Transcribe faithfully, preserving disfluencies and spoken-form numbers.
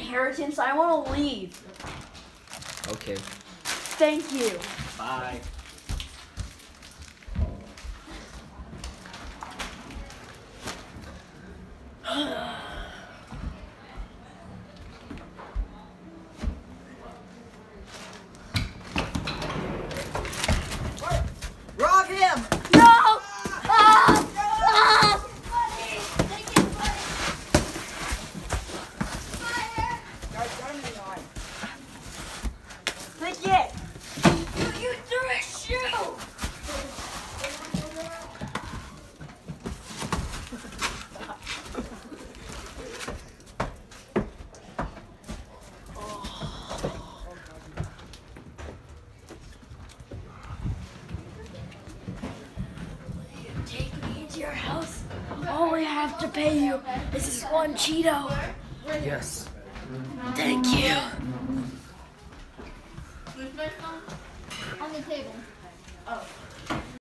inheritance. I want to leave. Okay. Thank you. Bye. Rob him! No! Ah! Ah! Take it! You, you threw a shoe! Take me into your house. All I have to pay you is this one Cheeto. Yes. Thank you. Where's my phone? On the table. Oh.